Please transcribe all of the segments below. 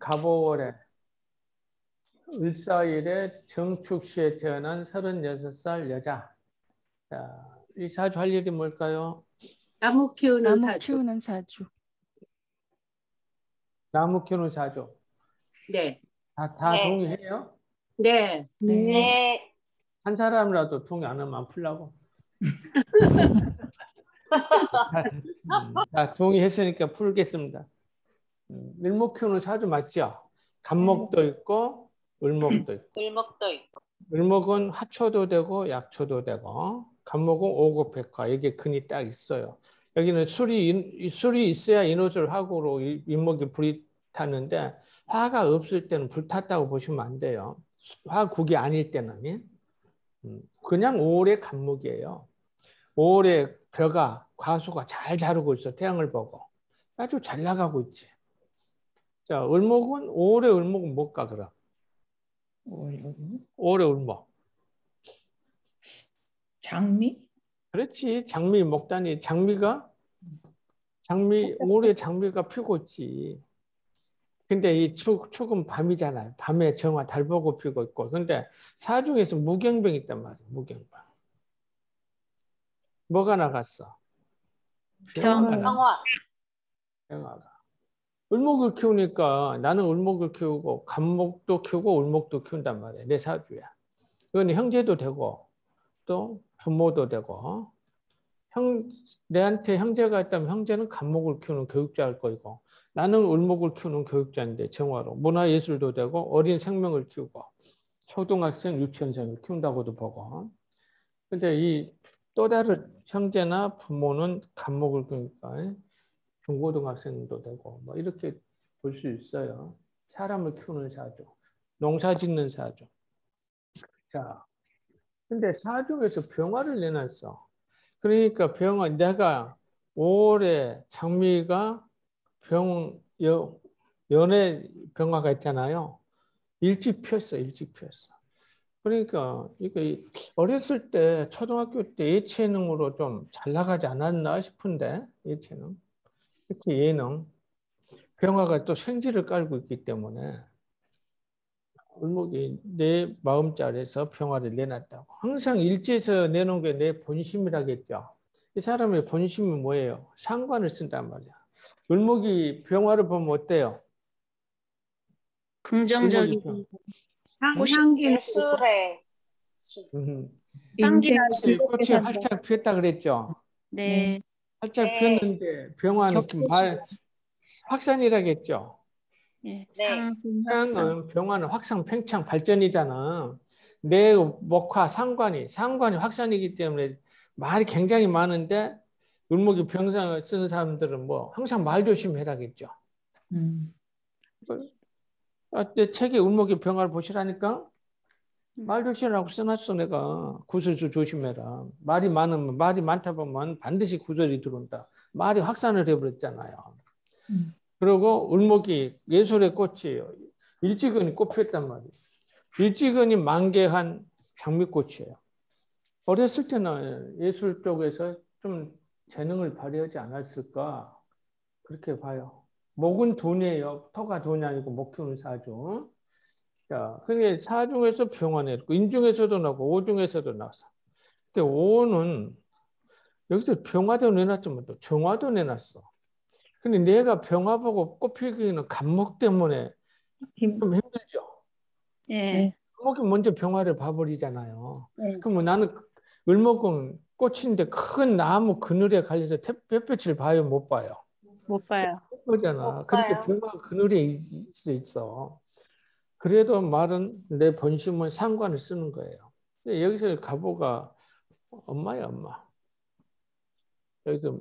갑오월에 을사일에 정축시에 태어난 36살 여자. 자, 이 사주 할 일이 뭘까요? 나무 키우는 나무 사주. 키우는 사주. 나무 키우는 사주. 네. 다 네. 동의해요? 네. 네. 한 사람이라도 동의 안 하면 안 풀라고. 자, 동의했으니까 풀겠습니다. 을목 키우는 사주 맞죠? 간목도 있고 을목도 있고. 을목도 있고. 을목은 화초도 되고 약초도 되고, 간목은 오곡백화. 이게 근이 딱 있어요. 여기는 술이 있어야 인호술 화구로 인목이 불이 타는데, 화가 없을 때는 불 탔다고 보시면 안 돼요. 화국이 아닐 때는. 그냥 5월의 간목이에요. 5월에 벼가, 과수가 잘 자르고 있어. 태양을 보고. 아주 잘 나가고 있지. 자, 을목은, 5월의 을목은 뭘까, 그럼? 5월의 을목. 장미? 그렇지. 장미, 목단이, 올해 장미가 피고 있지. 근데 이 축은 밤이잖아요. 밤에 정화 달 보고 피고 있고. 근데 사중에서 무경병이 있단 말이야. 무경병. 뭐가 나갔어? 병화가 나갔어. 병화가. 을목을 키우니까 나는 을목을 키우고 간목도 키우고 을목도 키운단 말이야. 내 사주야. 이건 형제도 되고 또 부모도 되고. 내한테 형제가 있다면 형제는 간목을 키우는 교육자일 거고, 나는 을목을 키우는 교육자인데 정화로 문화예술도 되고 어린 생명을 키우고 초등학생, 유치원생을 키운다고도 보고. 근데 이 또 다른 형제나 부모는 간목을 키우니까 중고등학생도 되고 뭐 이렇게 볼 수 있어요. 사람을 키우는 사주, 농사 짓는 사주. 자, 근데 사주에서 병화를 내놨어. 그러니까 내가 5월에 장미가 연애 병화가 있잖아요. 일찍 피었어. 그러니까 이게 어렸을 때 초등학교 때 예체능으로 좀 잘 나가지 않았나 싶은데, 예체능. 특히 예능. 병화가 또 생지를 깔고 있기 때문에 을목이 내 마음자리에서 병화를 내놨다고. 항상 일지에서 내놓은 게 내 본심이라겠죠. 이 사람의 본심이 뭐예요? 상관을 쓴단 말이야. 을목이 병화를 보면 어때요? 긍정적이고 향기는 예술의 인생 꽃이 활짝 피었다 그랬죠. 네. 활짝 네. 피었는데 병화는 확산이라겠죠. 네. 네. 태양은 병화는 확산, 팽창, 발전이잖아. 내 목화, 상관이 확산이기 때문에 말이 굉장히 많은데, 을목이 병상을 쓰는 사람들은 뭐 항상 말 조심해라겠죠. 내 책에 을목이 병화를 보시라니까 말 조심하라고 써놨어. 내가 구설수 조심해라. 말이 많다 보면 반드시 구설이 들어온다. 말이 확산을 해버렸잖아요. 그리고 을목이 예술의 꽃이에요. 일지근이 꽃 피었단 말이에요. 일지근이 만개한 장미꽃이에요. 어렸을 때는 예술 쪽에서 좀 재능을 발휘하지 않았을까 그렇게 봐요. 목은 돈이에요. 터가 돈이 아니고 목 키우는 사주. 자, 그게 사중에서 병화에 있고 인중에서도 나고 오중에서도 나왔어. 근데 오는 여기서 병화도 내놨지만 또 정화도 내놨어. 근데 내가 병화 보고 꽃피기는 간목 때문에 좀 힘들죠. 네. 간목이 먼저 병화를 봐버리잖아요. 네. 그럼 나는 을목은 꽃인데 큰 나무 그늘에 갈려서 햇볕을 봐요, 못 봐요? 못 봐요. 거잖아. 못 그렇게 봐요. 병화가 그늘에 있어. 그래도 말은 내 본심은 상관을 쓰는 거예요. 근데 여기서 가보가 엄마야, 엄마. 여기서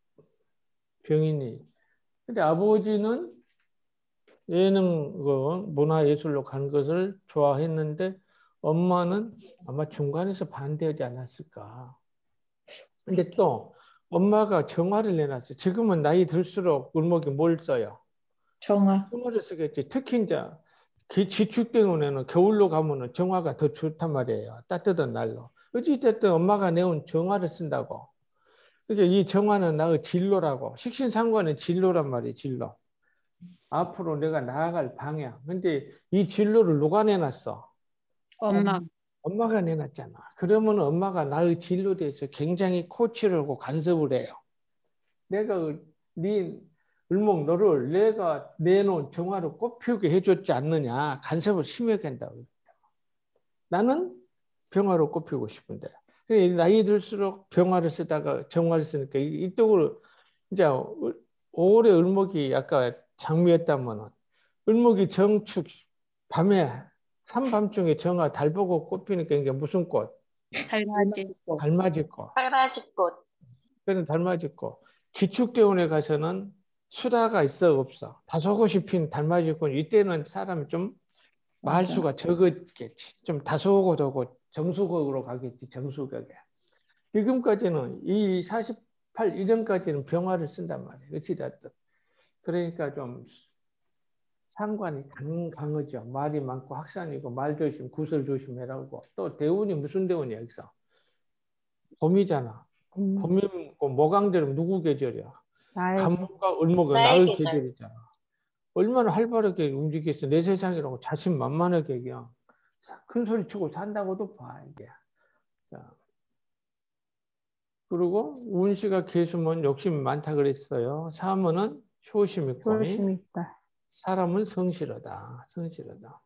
병인이. 근데 아버지는 예능, 문화예술로 간 것을 좋아했는데 엄마는 아마 중간에서 반대하지 않았을까. 근데 또 엄마가 정화를 내놨어요. 지금은 나이 들수록 을목이 뭘 써요? 정화. 정화를 쓰겠지. 특히 이제 지축 때문에는 겨울로 가면은 정화가 더 좋단 말이에요. 따뜻한 날로. 어찌됐든 엄마가 내온 정화를 쓴다고. 그러니까 이 정화는 나의 진로라고. 식신상관의 진로란 말이에요. 진로. 앞으로 내가 나아갈 방향. 근데 이 진로를 누가 내놨어? 엄마. 엄마가 내놨잖아. 그러면 엄마가 나의 진로에 대해서 굉장히 코치를 하고 간섭을 해요. 내가 네 을목 너를 내가 내놓은 정화를 꽃피우게 해줬지 않느냐. 간섭을 심하게 한다고. 나는 병화로 꽃피우고 싶은데 나이 들수록 병화를 쓰다가 정화를 쓰니까 이쪽으로 이제 올해 을목이 아까 장미였다면 을목이 정축 밤에 한밤중에 정화 달 보고 꽃피니까 이게 무슨 꽃? 달맞이. 달맞이 꽃. 달맞이꽃. 그런 달맞이 꽃. 기축대원에 가서는 수다가 있어 없어. 다소곳이 핀 달맞이 꽃. 이때는 사람이 좀 말수가 적었겠지. 좀 다소곳하고 정수곡으로 가겠지. 정수곡에. 지금까지는 이 48 이전까지는 병화를 쓴단 말이에요. 어찌됐든. 그러니까 좀 상관이 강하죠. 말이 많고 확산이고 말 조심, 구설 조심해라고. 또 대운이 무슨 대운이야 여기서? 봄이잖아. 봄이고 모강대는 누구 계절이야? 간목과 을목은 나의 나의 계절. 계절이잖아. 얼마나 활발하게 움직였어. 내 세상이라고 자신만만하게 그냥 큰 소리 치고 산다고도 봐 이게. 자. 그리고 운시가 계수면 욕심이 많다 그랬어요. 사문은 효심 있고 있다. 사람은 성실하다. 성실하다.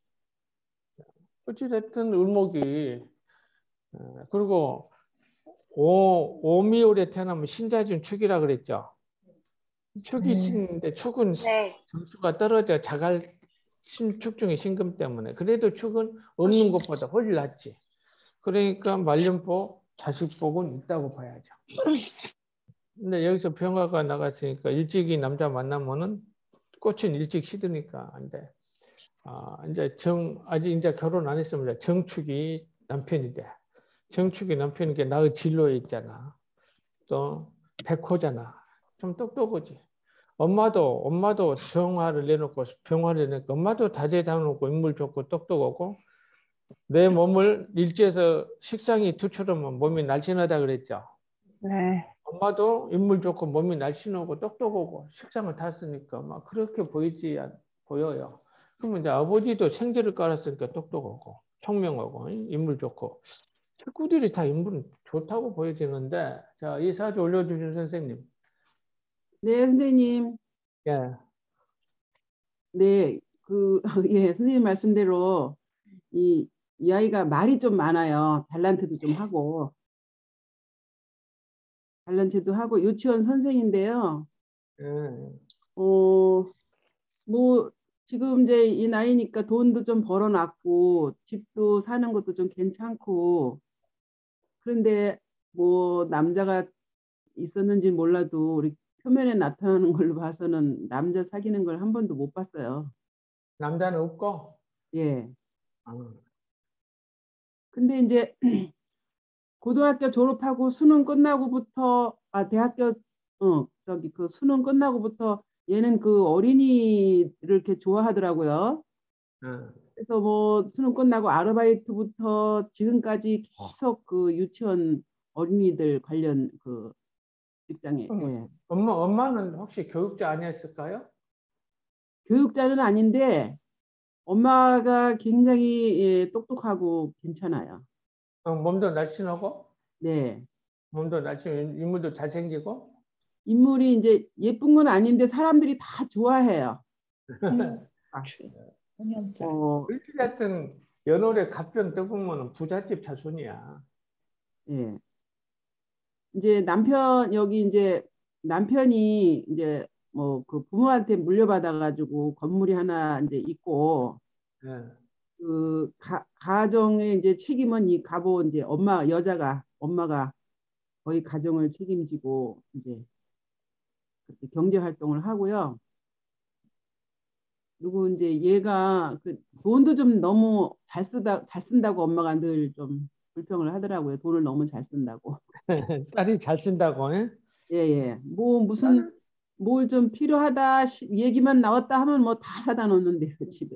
어찌됐든 을목이 그리고 오미월에 태어나면 신자진 축이라 그랬죠. 축이 있는데 축은 네. 점수가 떨어져 자갈 축 중에 신금 때문에 그래도 축은 없는 것보다 훨씬 낫지. 그러니까 말년복 자식복은 있다고 봐야죠. 근데 여기서 병화가 나갔으니까 일찍이 남자 만나면은 꽃은 일찍 시드니까 안 돼. 이제 아직 이제 결혼 안 했으면 정축이 남편인데 정축이 남편이니까 나의 진로에 있잖아. 또 백호잖아. 좀 똑똑하지. 엄마도 정화를 내놓고 병화를 내놓고 엄마도 다재다능하고 인물 좋고 똑똑하고 내 몸을 일지에서 식상이 투철하면 몸이 날씬하다 그랬죠. 네. 엄마도 인물 좋고 몸이 날씬하고 똑똑하고 식상을 탔으니까 막 그렇게 보여요. 그러면 이제 아버지도 생제를 깔았으니까 똑똑하고 총명하고 인물 좋고 식구들이 다 인물은 좋다고 보여지는데 자, 이 사주 올려주신 선생님. 네, 선생님. 예. 네, 예, 선생님 말씀대로 이 아이가 말이 좀 많아요. 달란트도 좀 하고. 달란트도 하고 유치원 선생인데요. 예. 뭐 지금 이제 이 나이니까 돈도 좀 벌어놨고 집도 사는 것도 좀 괜찮고 그런데 뭐 남자가 있었는지 몰라도 우리 표면에 나타나는 걸로 봐서는 남자 사귀는 걸 한 번도 못 봤어요. 남자는 없고. 예. 아. 근데 이제 고등학교 졸업하고 수능 끝나고부터 대학교 그 수능 끝나고부터 얘는 그 어린이를 이렇게 좋아하더라고요. 그래서 뭐 수능 끝나고 아르바이트부터 지금까지 계속 그 유치원 어린이들 관련 그 직장에. 예. 엄마는 혹시 교육자 아니었을까요? 교육자는 아닌데 엄마가 굉장히 예, 똑똑하고 괜찮아요. 몸도 날씬하고, 네. 몸도 날씬, 인물도 잘생기고. 인물이 이제 예쁜 건 아닌데 사람들이 다 좋아해요. 그렇지 같은 연월에 갑병 떠보면 부잣집 자손이야. 예. 이제 남편이 이제 뭐 그 부모한테 물려받아가지고 건물이 하나 이제 있고 예. 그 가정의 이제 책임은 이 가보 이제 엄마가 거의 가정을 책임지고 이제 그렇게 경제 활동을 하고요. 그리고 이제 얘가 그 돈도 좀 너무 잘 쓴다고 엄마가 늘 좀 불평을 하더라고요. 돈을 너무 잘 쓴다고. 딸이 잘 쓴다고. 예? 예. 뭐 무슨 뭘 좀 필요하다 얘기만 나왔다 하면 뭐 다 사다 놓는데요, 집에.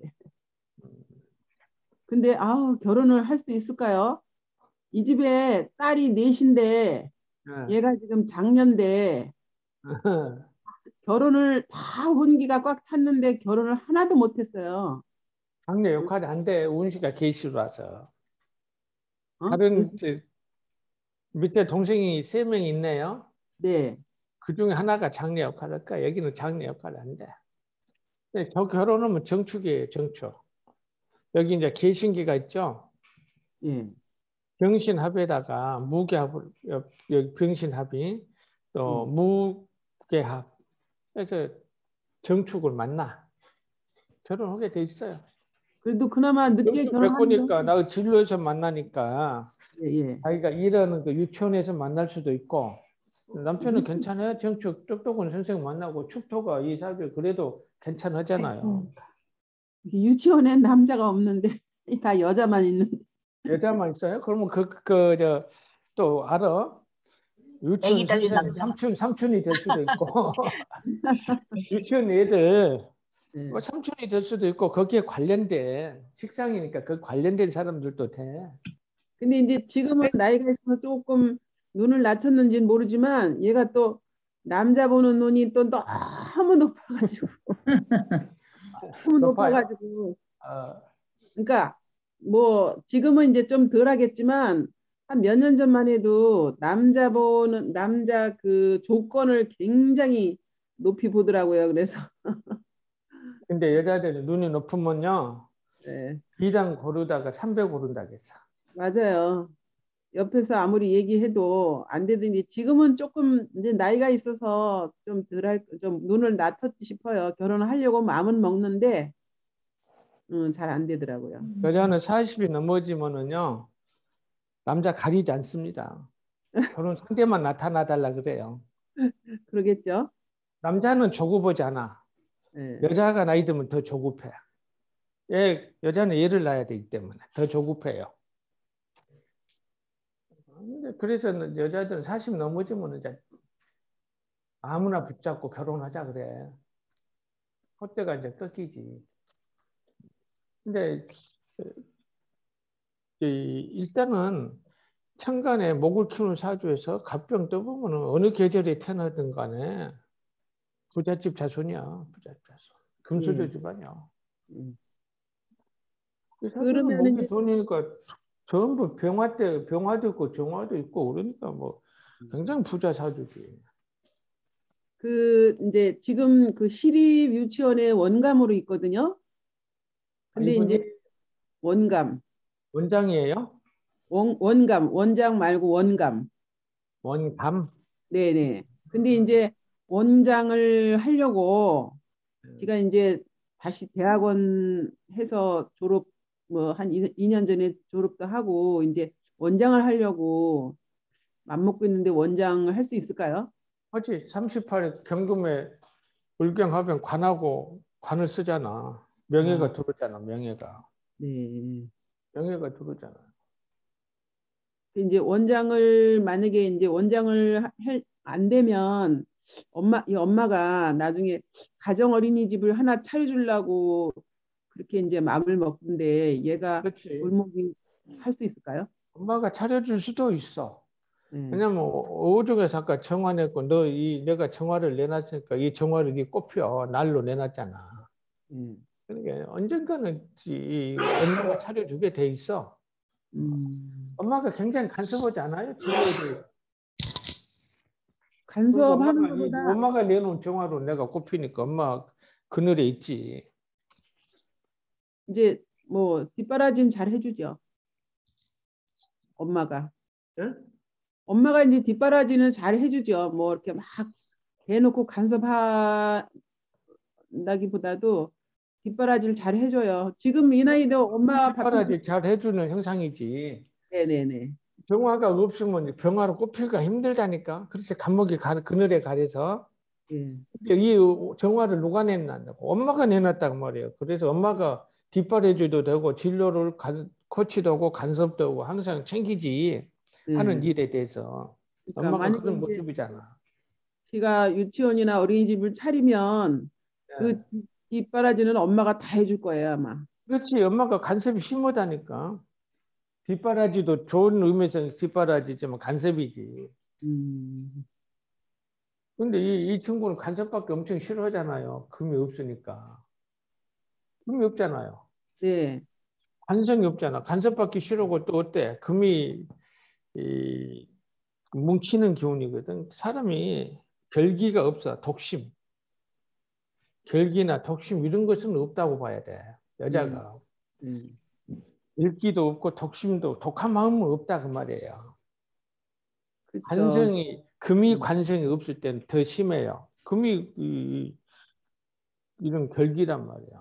근데 결혼을 할 수 있을까요? 이 집에 딸이 넷인데 예. 얘가 지금 장년대 결혼을 다 혼기가 꽉 찼는데 결혼을 하나도 못했어요. 장래 역할이 안 돼. 운시가 계시로 와서. 어? 다른 밑에 동생이 3명 있네요. 네, 그 중에 하나가 장래 역할을 할까? 여기는 장래 역할이 안 돼. 근데 저 결혼하면 정축이에요, 정축. 여기 이제 계신기가 있죠. 예, 병신합에다가 무게합을 여기 병신합이 또 무게합. 그래서 정축을 만나 결혼하게 돼 있어요. 그래도 그나마 늦게 정축 결혼하는 뵙고니까 나 진로에서 만나니까 예, 예. 자기가 일하는 그 유치원에서 만날 수도 있고 남편은 괜찮아요. 정축 똑똑한 선생 만나고 축토가 이 사주 그래도 괜찮하잖아요. 유치원엔 남자가 없는데 다 여자만 있는데. 여자만 있어요? 그러면 또 알아? 유치원 애기 딸린 선생 삼촌이 될 수도 있고 유치원 애들 예. 뭐 삼촌이 될 수도 있고 거기에 관련된 식상이니까 그 관련된 사람들도 돼. 근데 이제 지금은 나이가 있어서 조금 눈을 낮췄는지는 모르지만 얘가 또 남자 보는 눈이 또 너무 높아가지고 너무 높아요? 높아가지고 어, 그러니까 뭐 지금은 이제 좀 덜하겠지만 한 몇 년 전만 해도 남자 그 조건을 굉장히 높이 보더라고요. 그래서 근데 여자들은 눈이 높으면요 네, 2단 고르다가 300 고른다겠어. 맞아요. 옆에서 아무리 얘기해도 안 되더니 지금은 조금 이제 나이가 있어서 좀 눈을 낮췄지 싶어요. 결혼을 하려고 마음은 먹는데 잘 안 되더라고요. 여자는 40이 넘어지면은요 남자 가리지 않습니다. 결혼 상대만 나타나달라 그래요. 그러겠죠? 남자는 조급하지 않아. 네. 여자가 나이 들면 더 조급해. 여자는 애를 낳아야 되기 때문에 더 조급해요. 그래서 여자들은 40 넘어지면 이제 아무나 붙잡고 결혼하자 그래. 그때가 이제 꺾이지. 근데 일단은 천간에 목을 키우는 사주에서 갑병 떠보면 어느 계절에 태어나든 간에 부잣집 자손이야. 부잣집 자손. 금수저 집안이야. 음. 이 사주는 그러면 목이 이제 돈이니까 전부 병화도 있고 정화도 있고 그러니까 뭐 굉장히 부자 사주지. 그 이제 지금 그 시립 유치원에 원감으로 있거든요. 근데 이분이 이제 원감, 원장이에요? 원감, 원장 말고 원감. 원감? 네네. 근데 이제 원장을 하려고 제가 이제 다시 대학원 해서 졸업 뭐 한 2년 전에 졸업도 하고 이제 원장을 하려고 맘먹고 있는데 원장을 할 수 있을까요? 하지. 38에 경금에 을경하면 관하고 관을 쓰잖아. 명예가 들어오잖아. 명예가. 네. 명예가 들어오잖아. 이제 원장을 만약에 이제 원장을 안 되면 이 엄마가 나중에 가정 어린이집을 하나 차려주려고 그렇게 이제 마음을 먹는데 얘가 그렇지. 골목이 할 수 있을까요? 엄마가 차려줄 수도 있어. 네. 왜냐면 오중에서 아까 정화 냈고 내가 정화를 내놨으니까 이 정화를 네 꽃피어 날로 내놨잖아. 그러니까 언젠가는 이 엄마가 차려주게 돼 있어. 엄마가 굉장히 간섭하지 않아요? 집에도. 간섭하는 것보다 엄마가 내놓은 정화로 내가 꽃피니까 엄마 그늘에 있지. 이제 뭐 뒷바라지는 잘 해주죠. 엄마가. 응? 엄마가 이제 뒷바라지는 잘 해주죠. 뭐 이렇게 막 대놓고 간섭한다기보다도 뒷바라지를 잘 해줘요. 지금 이 나이도 엄마 뒷바라지 잘 해주는 형상이지. 네네네. 정화가 없으면 병화로 꼽히기가 힘들다니까. 그래서 감목이 그늘에 가려서 예. 이 정화를 누가 내놨냐고. 엄마가 내놨다고 말이에요. 그래서 엄마가 뒷바라지도 되고 진료를 코치도 하고 간섭도 하고 항상 챙기지 하는 일에 대해서. 그러니까 엄마가 그런 모습이잖아. 지가 유치원이나 어린이집을 차리면 그 뒷바라지는 엄마가 다 해줄 거예요 아마. 그렇지. 엄마가 간섭이 심하다니까. 뒷바라지도 좋은 의미에서 뒷바라지지만 간섭이지. 근데 이 친구는 간섭받기 엄청 싫어하잖아요. 금이 없으니까. 금이 없잖아요. 네. 관성이 없잖아. 간섭받기 싫어하고 또 어때? 금이 이 뭉치는 기운이거든. 사람이 결기가 없어. 독심. 결기나 독심 이런 것은 없다고 봐야 돼. 여자가. 음. 일기도 없고 독심도 독한 마음은 없다 그 말이에요. 그렇죠. 관성이 금이 관성이 없을 때는 더 심해요. 금이 이런 결기란 말이야.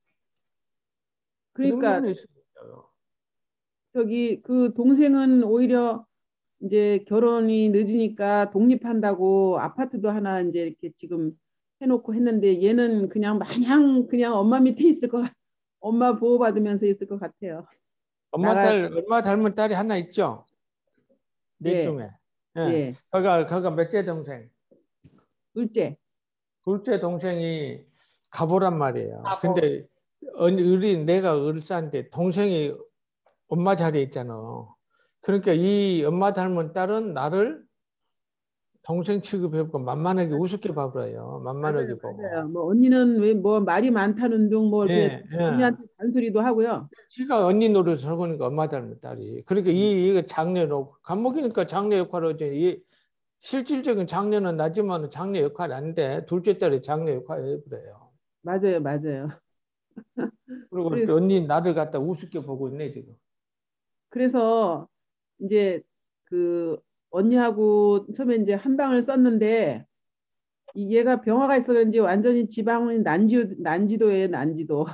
그런 그러니까 면이 있어요. 저기 그 동생은 오히려 이제 결혼이 늦으니까 독립한다고 아파트도 하나 이제 이렇게 지금 해놓고 했는데 얘는 그냥 마냥 그냥 엄마 밑에 있을 것 엄마 보호받으면서 있을 것 같아요. 엄마 닮은 딸이 하나 있죠? 넷 예. 중에. 예. 예. 그가 몇째 동생? 둘째. 둘째 동생이 가보란 말이에요. 가보. 근데 내가 을사인데 동생이 엄마 자리에 있잖아. 그러니까 이 엄마 닮은 딸은 나를 동생 취급해보고 만만하게 우습게 봐버려요. 만만하게 보고. 맞아요. 뭐 언니는 왜 뭐 말이 많다는 둥 뭐 이렇게 예, 예. 언니한테 잔소리도 하고요. 지가 언니 노릇을 하고 있으니까 엄마 닮은 딸이. 그러니까 이게 장녀로 간목이니까 장녀 역할을 하죠. 이 실질적인 장녀는 나지만 장녀 역할이 안 돼. 둘째 딸이 장녀 역할을 해버려요. 맞아요, 맞아요. 그리고 그래- 언니 나를 갖다 우습게 보고 있네 지금. 그래서 이제 그 언니하고 처음에 이제 한 방을 썼는데 얘가 병화가 있어 그런지 완전히 지방은 난지도예요, 난지도.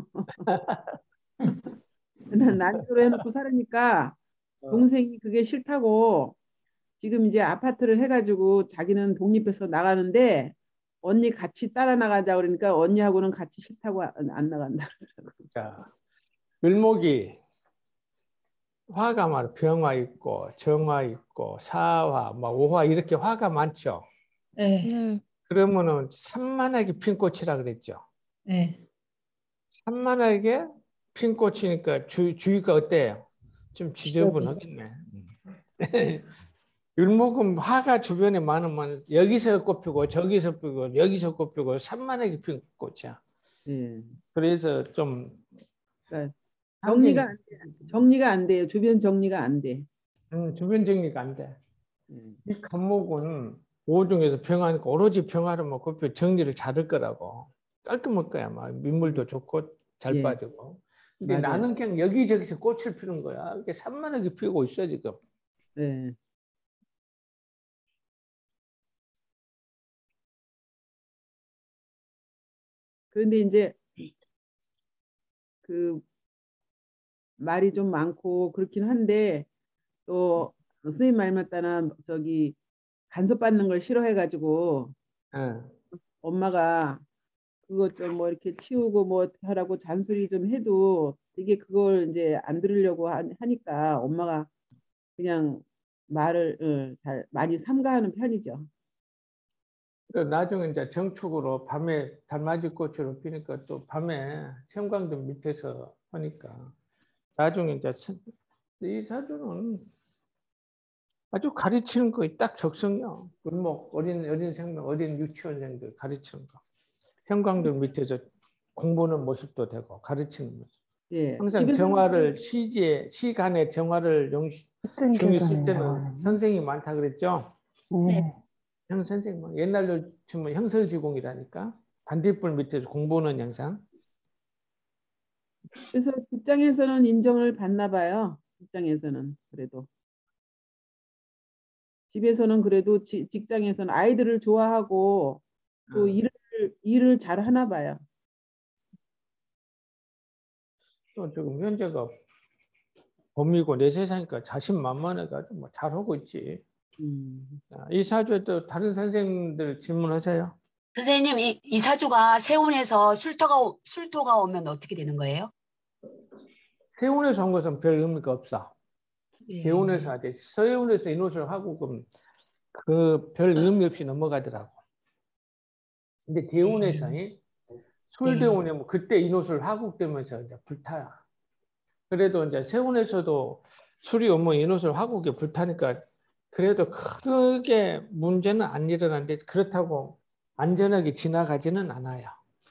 난지도로 해놓고 살으니까 동생이 그게 싫다고 지금 이제 아파트를 해가지고 자기는 독립해서 나가는데 언니 같이 따라 나가자 그러니까 언니하고는 같이 싫다고 안 나간다. 자, 을목이 화가 많아. 병화 있고 정화 있고 사화, 뭐 오화 이렇게 화가 많죠. 네. 네. 그러면은 산만하게 핀 꽃이라 그랬죠. 네. 산만하게 핀 꽃이니까 주위가 어때요? 좀 지저분하겠네. 율목은 화가 주변에 많으면 여기서 꽃피고 저기서 피고 여기서 꽃피고 산만하게 핀 꽃이야. 예. 그래서 좀 그러니까 환경이 정리가 안 돼요. 주변 정리가 안 돼. 주변 정리가 안 돼. 예. 이 간목은 오중에서 병하니까 오로지 병하를 먹고 정리를 잘할 거라고. 깔끔할 거야. 막 민물도 좋고 잘 예. 빠지고. 근데 맞아요. 나는 그냥 여기저기서 꽃을 피는 거야. 이렇게 산만하게 피고 있어 지금. 예. 그런데 이제 그 말이 좀 많고 그렇긴 한데 또 선생님 말 맞다나 저기 간섭받는 걸 싫어해가지고 예. 엄마가 그거 좀 뭐 이렇게 치우고 뭐 하라고 잔소리 좀 해도 이게 그걸 이제 안 들으려고 하니까 엄마가 그냥 말을 잘 많이 삼가하는 편이죠. 나중에 이제 정축으로 밤에 달맞이 꽃으로 피니까 또 밤에 형광등 밑에서 하니까 나중에 이제 이 사주는 아주 가르치는 거에 딱 적성이야. 을목 어린 생명 어린 유치원생들 가르치는 거. 형광등 밑에서 공부하는 모습도 되고 가르치는 모습. 예. 항상 정화를 시간의 정화를 중요 쓸 때는 선생이 많다 그랬죠. 네. 형 선생님 옛날로 치면 형설지공이라니까 반딧불 밑에서 공부하는 양상. 그래서 직장에서는 인정을 받나 봐요. 직장에서는 그래도. 집에서는 그래도 직장에서는 아이들을 좋아하고 또 일을 잘 하나 봐요. 또 지금 현재가 봄이고 내 세상이니까 자신만만해가지고 뭐 잘하고 있지. 이 사주에 또 다른 선생님들 질문하세요. 선생님, 이 사주가 세운에서 술토가 오면 어떻게 되는 거예요? 세운에서 온 것은 별 의미가 없어. 예. 대운에서 하지. 서해운에서 인옷을 하고 그럼 그 별 의미 없이 넘어가더라고. 근데 대운에서 술대운에 뭐 그때 인옷을 하국되면서 이제 불타요. 그래도 이제 세운에서도 술이 오면 인옷을 하국에 불타니까 그래도 크게 문제는 안 일어나는데 그렇다고 안전하게 지나가지는 않아요.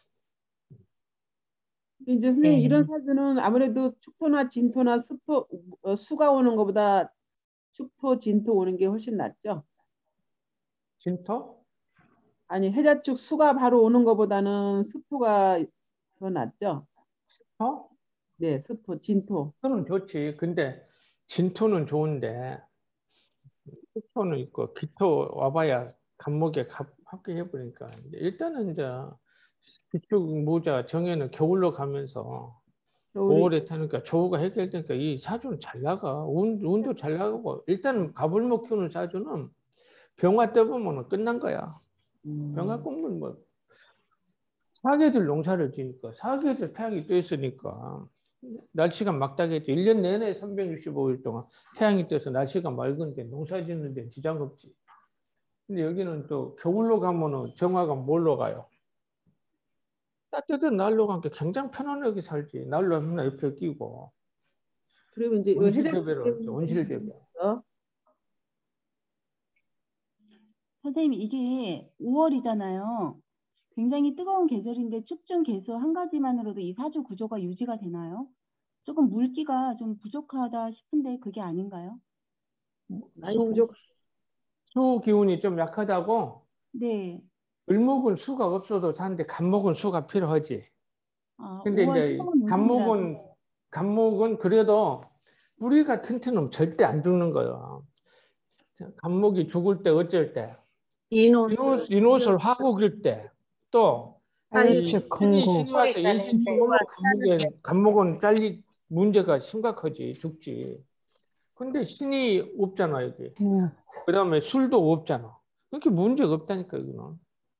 이제 선생님 네. 이런 사주는 아무래도 축토나 진토나 수가 오는 것보다 축토, 진토 오는 게 훨씬 낫죠? 진토? 아니 해자축 수가 바로 오는 것보다는 수토가 더 낫죠? 어? 네, 수토, 진토. 진토는 좋지. 근데 진토는 좋은데 수토는 있고 기토 와봐야 간목에 합격해버리니까 일단은 이제 기축 모자 정해는 겨울로 가면서 겨울이 5월에 타니까 조우가 해결되니까 이 사주는 잘 나가. 운도 잘 나가고 일단은 가불목 키우는 사주는 병화 떠보면 끝난 거야. 병화 꿈은 뭐 사계절 농사를 지니까 사계절 태양이 떠 있으니까 날씨가 막다겠죠. 1년 내내 365일 동안 태양이 떠서 날씨가 맑은데 농사 짓는 데 지장 없지. 근데 여기는 또 겨울로 가면은 정화가 뭘로 가요? 따뜻한 날로 가니까 굉장히 편안하게 살지. 날로 맨날 옆에 끼고 그리고 이제 이 해자축 온실대배로 했죠. 온실대배. 때문에 선생님, 이게 5월이잖아요. 굉장히 뜨거운 계절인데 축중 개수 한 가지만으로도 이 사주 구조가 유지가 되나요? 조금 물기가 좀 부족하다 싶은데 그게 아닌가요? 많이 부족. 수 기운이 좀 약하다고. 네. 을목은 수가 없어도 사는데 간목은 수가 필요하지. 아, 근데 5월 이제 처음 운동이라서. 간목은 그래도 뿌리가 튼튼하면 절대 안 죽는 거예요. 간목이 죽을 때 어쩔 때 인호술. 인옷을 화국일 때 또 하유축, 신이 금고. 와서 있잖아요. 일신 죽으면 간목은 잘리 문제가 심각하지 죽지. 근데 신이 없잖아 여기. 그다음에 술도 없잖아. 그렇게 문제가 없다니까 여기는.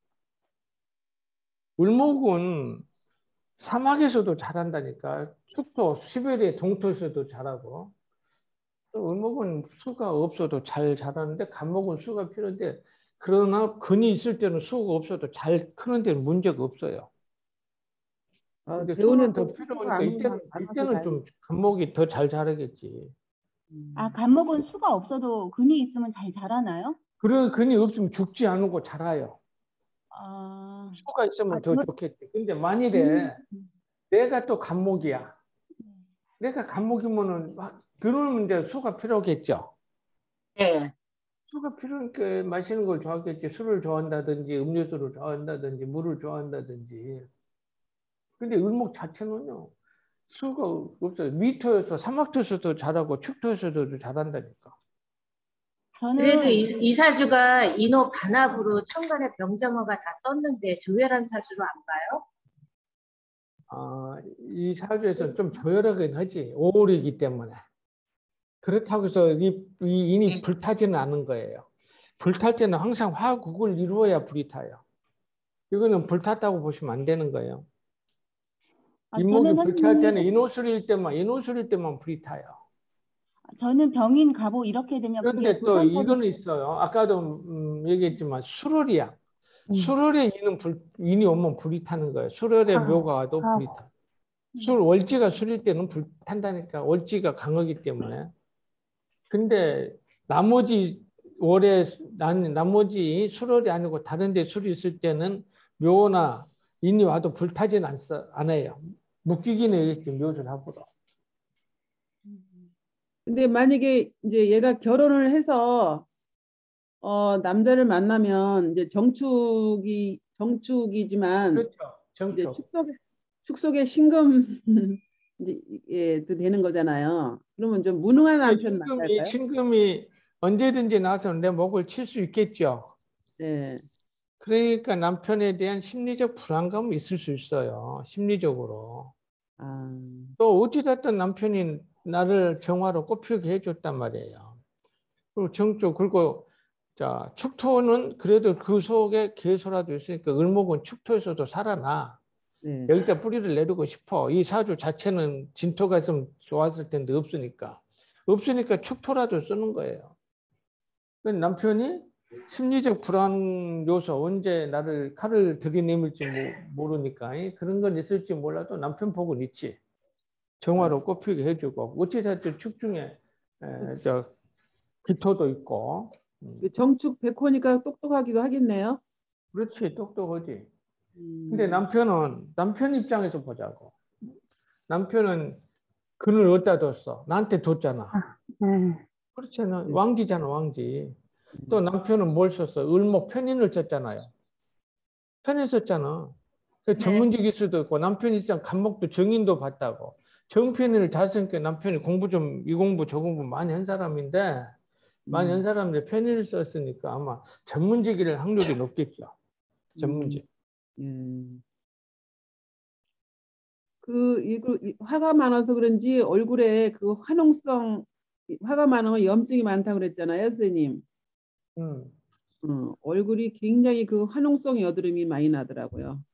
을목은 사막에서도 잘한다니까. 축토, 시베리아 동토에서도 잘하고. 또 을목은 수가 없어도 잘 자라는데 간목은 수가 필요한데 그러나 근이 있을 때는 수가 없어도 잘 크는 데는 문제가 없어요. 근데 수는 더 필요하니까 이때는 좀 간목이 더 잘 자라겠지. 아, 간목은 수가 없어도 근이 있으면 잘 자라나요? 그런 근이 없으면 죽지 않고 자라요. 아, 수가 있으면 더 그렇- 좋겠지. 근데 만일에 내가 또 간목이야. 내가 간목이면은 그러면 이제 수가 필요하겠죠. 네. 수가 필요하니까 마시는 걸 좋아하겠지. 술을 좋아한다든지 음료수를 좋아한다든지 물을 좋아한다든지. 근데 을목 자체는요. 수가 없어요. 미토에서 사막토에서도 잘하고 축토에서도 잘한다니까. 그래도 저는 이 사주가 인호 반합으로 천간에 병정어가 다 떴는데 조열한 사주로 안 봐요? 이 사주에서는 좀 조열하긴 하지. 5월이기 때문에. 그렇다고 해서 이 인이 불타지는 않은 거예요. 불탈 때는 항상 화국을 이루어야 불이 타요. 이거는 불탔다고 보시면 안 되는 거예요. 인목이 저는 불탈 때는 선생님, 인호술일 때만 불이 타요. 저는 병인 갑오 이렇게 되면 그게 그런데 또 불선거는 이거는 있어요. 아까도 얘기했지만 수월이야. 수월에 인이 오면 불이 타는 거예요. 수월에 묘가 와도 불이 타. 월지가 술일 때는 불 탄다니까. 월지가 강하기 때문에. 근데 나머지 월에 나머지 수월이 아니고 다른 데 술이 있을 때는 묘나 인이 와도 불타진 않아요. 묶이기는 이렇게 묘를 하고도. 근데 만약에 이제 얘가 결혼을 해서 남자를 만나면 이제 정축이지만 그렇죠. 이제 정초. 축속에 신금 이제 또 되는 거잖아요. 그러면 좀 무능한 남편 만날까요? 신금이 언제든지 나서 내 목을 칠 수 있겠죠. 네. 그러니까 남편에 대한 심리적 불안감이 있을 수 있어요. 심리적으로. 아, 또 어찌됐든 남편이 나를 정화로 꽃피우게 해줬단 말이에요. 그리고 자 축토는 그래도 그 속에 개소라도 있으니까 을목은 축토에서도 살아나. 네. 여기다 뿌리를 내리고 싶어. 이 사주 자체는 진토가 좀 좋았을 텐데 없으니까. 없으니까 축토라도 쓰는 거예요. 남편이 심리적 불안 요소, 언제 나를 칼을 들이내밀지 모르니까 그런 건 있을지 몰라도 남편 복은 있지. 정화로 꽃피게 해주고 어찌됐든 축중에 기토도 있고. 정축 백호니까 똑똑하기도 하겠네요. 그렇지, 똑똑하지. 근데 남편 입장에서 보자고. 남편은 금을 어디다 뒀어? 나한테 뒀잖아. 그렇잖아. 왕지잖아, 왕지. 또 남편은 뭘 썼어? 을목 편인을 썼잖아요. 편인 썼잖아. 전문직일 수도 있고 남편 입장 간목도 정인도 봤다고. 정편인을 잘 쓰니까 남편이 공부 좀 이 공부 저 공부 많이 한 사람인데 많이 한 사람인데 편인을 썼으니까 아마 전문직일 확률이 높겠죠. 전문직. 화가 많아서 그런지 얼굴에 그 화농성 화가 많으면 염증이 많다고 그랬잖아요, 선생님. 얼굴이 굉장히 그 화농성 여드름이 많이 나더라고요.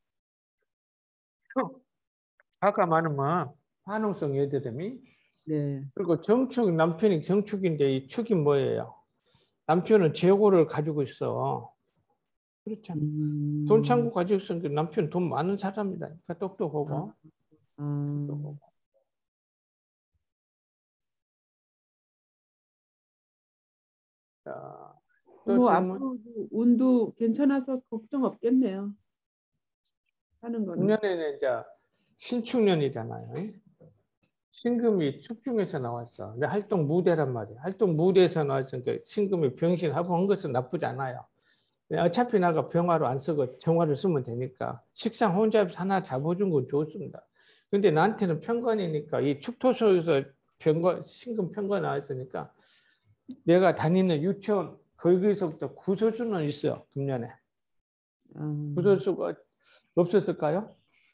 화가 많으면 화농성 여드름이. 네. 그리고 정축, 남편이 정축인데 이 축이 뭐예요? 남편은 재고를 가지고 있어. 그렇잖아. 돈 창고 가지고 있으니까 남편 돈 많은 사람이라니까. 똑똑하고. 똑똑하고. 자, 또 뭐 질문. 앞으로 운도 괜찮아서 걱정 없겠네요. 하는 거는. 금년에는 이제 신축년이잖아요. 신금이 축중에서 나왔어. 근데 활동 무대란 말이야. 활동 무대에서 나왔으니까 신금이 병신 합한 것은 나쁘지 않아요. 어차피 나가 병화로 안 쓰고 정화를 쓰면 되니까 식상 혼잡 하나 잡아준 건 좋습니다. 근데 나한테는 편관이니까 이 축토소에서 신금 편관 나왔으니까 내가 다니는 유치원 거기서부터 구설수는 있어요. 금년에. 구설수가 없었을까요?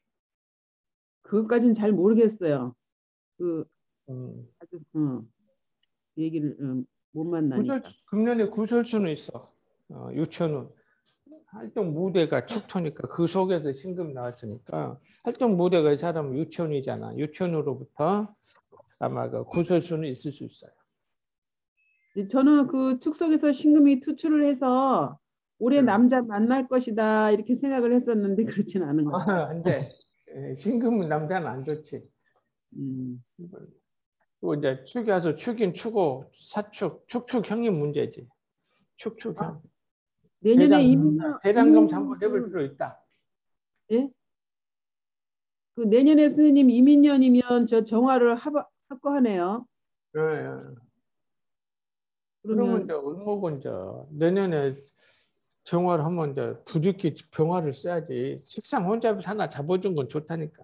그것까지는 잘 모르겠어요. 아주 얘기를 못 만나니까. 금년에 구설수는 있어. 유치원은 활동 무대가 축토니까 그 속에서 신금 나왔으니까 활동 무대가 이 사람은 유치원이잖아. 유치원으로부터 아마 그 구설수는 있을 수 있어요. 저는 그 축속에서 신금이 투출을 해서 올해 남자 만날 것이다 이렇게 생각을 했었는데 그렇진 않은 것 같아요. 근데 신금은 남자는 안 좋지. 또 이제 축이 와서 축인 축고 사축, 축축형이 문제지. 축축형. 내년에 대장금 잠깐 해볼 필요 있다. 예? 그 내년에 선생님 이민년이면 저 정화를 합거하네요. 네. 그러면 이제 을목은 이제 내년에 정화를 하면 이제 부득이 병화를 써야지. 식상 혼잡 하나 잡아준 건 좋다니까.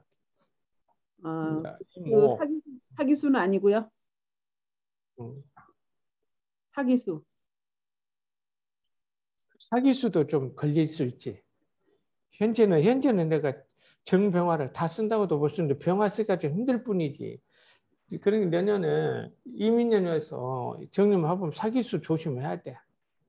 그 사기수는 아니고요. 사기수. 사기수도 좀 걸릴 수 있지. 현재는 내가 정병화를 다 쓴다고도 볼 수 있는데 병화 쓰기가 좀 힘들 뿐이지. 그러니까 내년에 이민년에서 정림해보면 사기수 조심해야 돼.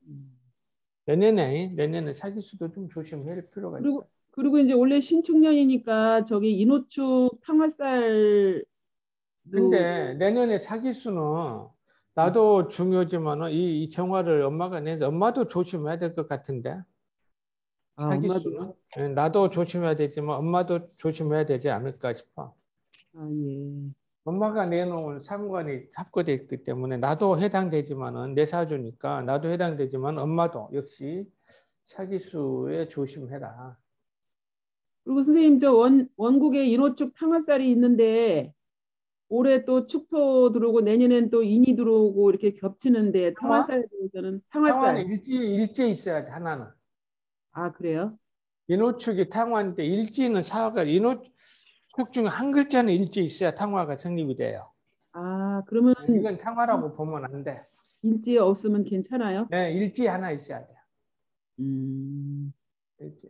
내년에 사기수도 좀 조심할 필요가 있어. 그리고 이제 원래 신축년이니까 저기 인호축 탕화살. 근데 내년에 사기수는 나도 중요하지만 이 정화를 엄마가 내서 엄마도 조심해야 될 것 같은데. 사기수는 나도 조심해야 되지만 엄마도 조심해야 되지 않을까 싶어. 예. 엄마가 내놓은 상관이 합거돼 있기 때문에 나도 해당되지만은 내 사주니까 나도 해당되지만 엄마도 역시 사기수에 조심해라. 그리고 선생님 저 원국에 인호축 탕화살이 있는데 올해 또 축토 들어오고 내년엔 또 인이 들어오고 이렇게 겹치는데 탕화살에 대해서는 탕화는 일지 있어야 돼. 하나는. 아 그래요? 인호축이 탕화인데 일지는 사화가 인호축 중에 한 글자는 일지 있어야 탕화가 성립이 돼요. 아 그러면 이건 탕화라고 보면 안 돼. 일지 없으면 괜찮아요? 네, 일지 하나 있어야 돼. 일지.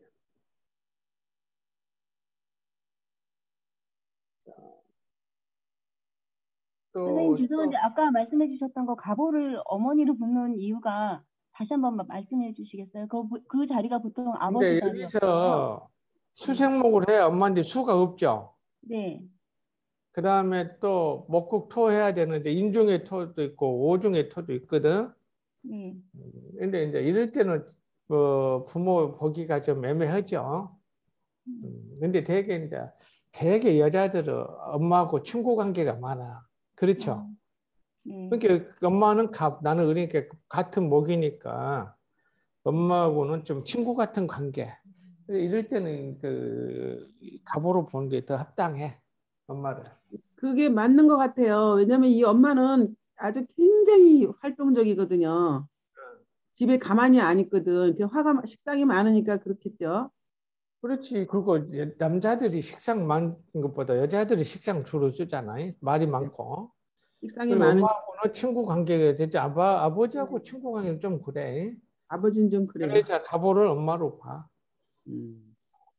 선생님 죄송한데 아까 말씀해 주셨던 거 가보를 어머니로 붙는 이유가 다시 한번 말씀해 주시겠어요? 그 자리가 보통 아버지 근데 자리였어요. 여기서 수생목을 해야 엄마인데 수가 없죠. 네. 그 다음에 또 목국 토 해야 되는데 인중의 토도 있고 오중의 토도 있거든. 네. 근데 이제 이럴 때는 부모 보기가 좀 애매하죠. 근데 되게 여자들은 엄마하고 친구 관계가 많아. 그렇죠. 네. 그러니까 엄마는 나는 그러니까 같은 목이니까 엄마하고는 좀 친구 같은 관계. 이럴 때는 그 갑으로 보는 게 더 합당해. 엄마를. 그게 맞는 것 같아요. 왜냐면 이 엄마는 아주 굉장히 활동적이거든요. 집에 가만히 안 있거든. 식상이 많으니까 그렇겠죠. 그렇지. 그리고 이제 남자들이 식상 많은 것보다 여자들이 식상 주로 쓰잖아. 말이 많고. 식상이 그리고 많으니까 엄마하고는 친구 관계가 되지. 아버지하고 친구 관계는 좀 그래. 아버지는 좀 그래요. 그래서 갑오를 엄마로 봐. 음.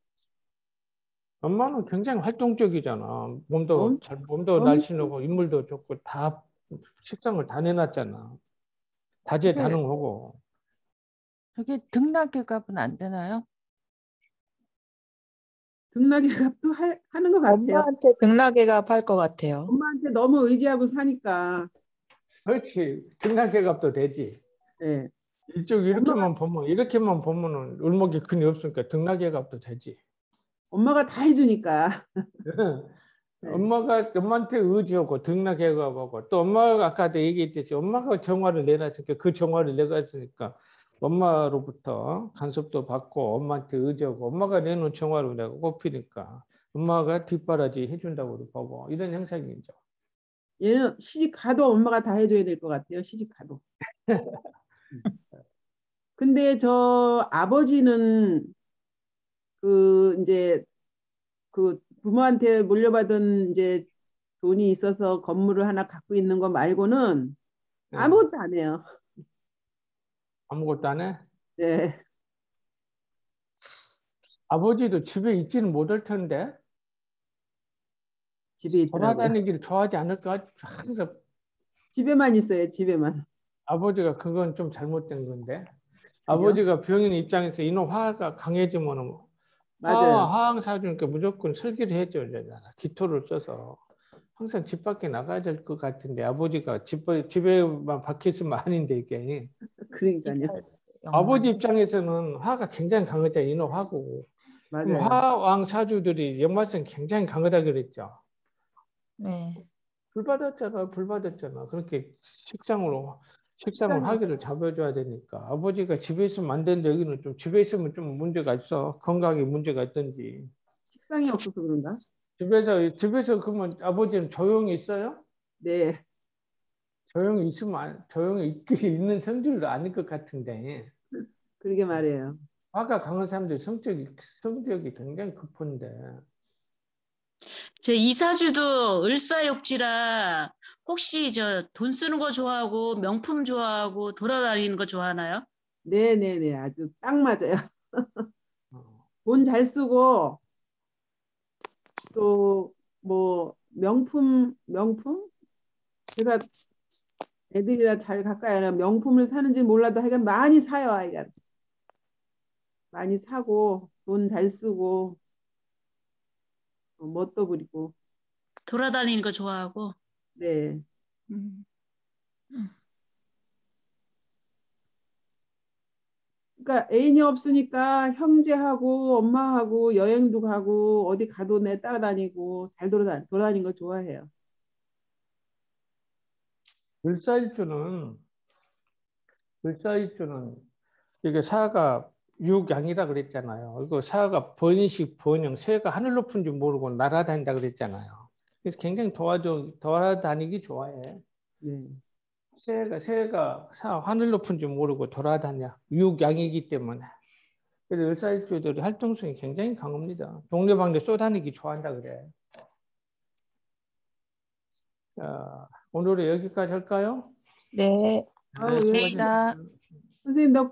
엄마는 굉장히 활동적이잖아. 몸도 몸도 엄, 날씬하고 인물도 좋고 다 식상을 다 내놨잖아. 근데 다재다능하고. 저게 등락계값은 안 되나요? 등락이값도 하는 것 같아요. 엄마한테 등락해가 팔 것 같아요. 엄마한테 너무 의지하고 사니까. 그렇지. 등락계값도 되지. 네. 이렇게만 보면은 을목이 근이 없으니까 등락계값도 되지. 엄마가 다 해주니까. 네. 엄마한테 의지하고 등락계값하고 또 엄마가 아까도 얘기했듯이 엄마가 정화를 내놨으니까 그 정화를 내갔으니까 엄마로부터 간섭도 받고 엄마한테 의지하고 엄마가 내놓은 정화로 내가 꼽히니까 엄마가 뒷바라지 해준다고 보고 이런 형상이죠. 얘는 시집 가도 엄마가 다 해줘야 될 것 같아요. 시집 가도. 근데 저 아버지는 이제 그 부모한테 물려받은 이제 돈이 있어서 건물을 하나 갖고 있는 거 말고는 네. 아무것도 안 해요. 아무것도 안 해? 네. 아버지도 집에 있지는 못할 텐데 집에 있더라고요. 돌아다니기를 좋아하지 않을까? 항상 집에만 있어요. 집에만. 아버지가 그건 좀 잘못된 건데. 그죠? 아버지가 병인 입장에서 이놈 화가 강해지면 맞아요. 화학 사주니까 무조건 설계를 해줘야 되잖아. 기토를 써서 항상 집 밖에 나가야 될 것 같은데 아버지가 집에만 박혀 있으면 아닌데 이게 그러니까요. 아버지 입장에서는 화가 굉장히 강하잖아. 이놈 화고. 그럼 맞아요. 화왕 사주들이 연말성 굉장히 강하다 그랬죠. 네. 불 받았잖아. 그렇게 식상을 식상이 화기를 잡아줘야 되니까 아버지가 집에 있으면 안 되는데 여기는 좀 집에 있으면 좀 문제가 있어. 건강에 문제가 있든지. 식상이 없어서 그런가? 집에서 그러면 아버지는 조용히 있어요? 네. 조용히 있으면 조용히 있는 성질도 아닐 것 같은데 그러게 말이에요. 화가 강한 사람들이 성격이 굉장히 급한데 제 이사주도 을사욕지라 혹시 저 돈 쓰는 거 좋아하고 명품 좋아하고 돌아다니는 거 좋아하나요? 네네네. 아주 딱 맞아요. 어, 돈 잘 쓰고 또 뭐 명품 제가 애들이라 잘 가까이 안 해요. 명품을 사는지 몰라도 하여간 많이 사요. 하여간 많이 사고 돈 잘 쓰고 멋도 부리고. 돌아다니는 거 좋아하고. 네. 음. 그러니까 애인이 없으니까 형제하고 엄마하고 여행도 가고 어디 가도 내 따라다니고 잘 돌아다니는 거 좋아해요. 을사일주는 이게 사가 육양이라 그랬잖아요. 이거 사가 번식, 번영, 새가 하늘 높은 줄 모르고 날아다닌다 그랬잖아요. 그래서 굉장히 돌아다니기 좋아해. 네. 새가 하늘 높은 줄 모르고 돌아다녀. 육양이기 때문에. 그래서 을사일주들이 활동성이 굉장히 강합니다. 동네방네 쏘다니기 좋아한다 그래. 자, 오늘은 여기까지 할까요? 네. 아우, 예. 수고하셨습니다. 선생님 덕